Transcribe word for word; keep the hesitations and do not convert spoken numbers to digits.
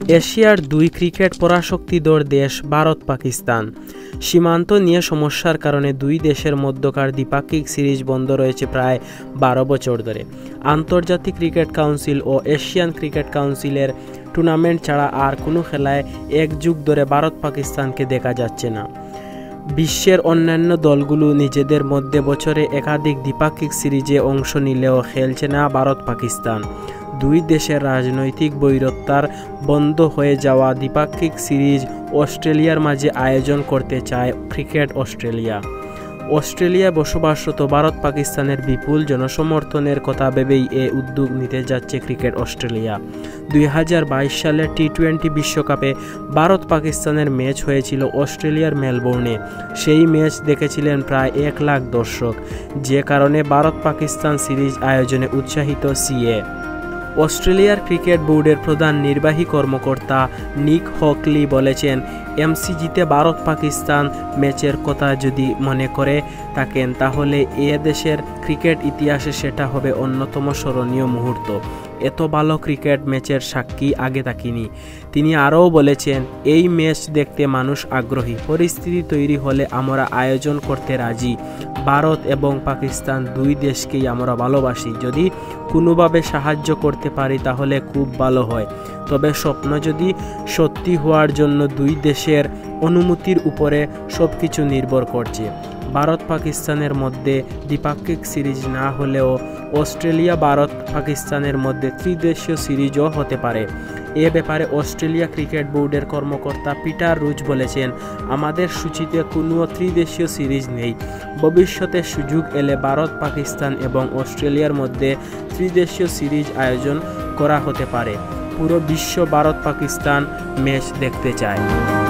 এশিয়ার দুই ক্রিকেট পরাশক্তিধর দেশ ভারত পাকিস্তান। সীমান্ত নিয়ে সমস্যার কারণে দুই দেশের মধ্যকার দ্বিপাক্ষিক সিরিজ বন্ধ রয়েছে প্রায় বারো বছর ধরে। আন্তর্জাতিক ক্রিকেট কাউন্সিল ও এশিয়ান ক্রিকেট কাউন্সিলের টুর্নামেন্ট ছাড়া আর কোনো খেলায় এক যুগ ধরে ভারত পাকিস্তানকে দেখা যাচ্ছে না। বিশ্বের অন্যান্য দলগুলো নিজেদের মধ্যে বছরে একাধিক দ্বিপাক্ষিক সিরিজে অংশ নিলেও খেলছে না ভারত পাকিস্তান। দুই দেশের রাজনৈতিক বৈরত্যার বন্ধ হয়ে যাওয়া দ্বিপাক্ষিক সিরিজ অস্ট্রেলিয়ার মাঝে আয়োজন করতে চায় ক্রিকেট অস্ট্রেলিয়া। অস্ট্রেলিয়ায় বসবাসরত ভারত পাকিস্তানের বিপুল জনসমর্থনের কথা ভেবেই এ উদ্যোগ নিতে যাচ্ছে ক্রিকেট অস্ট্রেলিয়া। দুই হাজার বাইশ সালের টি টোয়েন্টি বিশ্বকাপে ভারত পাকিস্তানের ম্যাচ হয়েছিল অস্ট্রেলিয়ার মেলবোর্নে। সেই ম্যাচ দেখেছিলেন প্রায় এক লাখ দর্শক, যে কারণে ভারত পাকিস্তান সিরিজ আয়োজনে উৎসাহিত সিএ। অস্ট্রেলিয়ার ক্রিকেট বোর্ডের প্রধান নির্বাহী কর্মকর্তা নিক হকলি বলেছেন, এমসিজিতে ভারত পাকিস্তান ম্যাচের কথা যদি মনে করে থাকেন তাহলে এ দেশের ক্রিকেট ইতিহাসে সেটা হবে অন্যতম স্মরণীয় মুহূর্ত। এত ভালো ক্রিকেট ম্যাচের সাক্ষী আগে থাকিনি। তিনি আরও বলেছেন, এই ম্যাচ দেখতে মানুষ আগ্রহী, পরিস্থিতি তৈরি হলে আমরা আয়োজন করতে রাজি। ভারত এবং পাকিস্তান দুই দেশকেই আমরা ভালোবাসি। যদি কোনোভাবে সাহায্য করতে পারি তাহলে খুব ভালো হয়। তবে স্বপ্ন যদি সত্যি হওয়ার জন্য দুই দেশের অনুমতির উপরে সব কিছু নির্ভর করছে। ভারত পাকিস্তানের মধ্যে দ্বিপাক্ষিক সিরিজ না হলেও অস্ট্রেলিয়া ভারত পাকিস্তানের মধ্যে ত্রিদেশীয় সিরিজও হতে পারে। এ ব্যাপারে অস্ট্রেলিয়া ক্রিকেট বোর্ডের কর্মকর্তা পিটার রুজ বলেছেন, আমাদের সূচিতে কোনো ত্রিদেশীয় সিরিজ নেই। ভবিষ্যতে সুযোগ এলে ভারত পাকিস্তান এবং অস্ট্রেলিয়ার মধ্যে ত্রিদেশীয় সিরিজ আয়োজন করা হতে পারে। পুরো বিশ্ব ভারত পাকিস্তান ম্যাচ দেখতে চায়।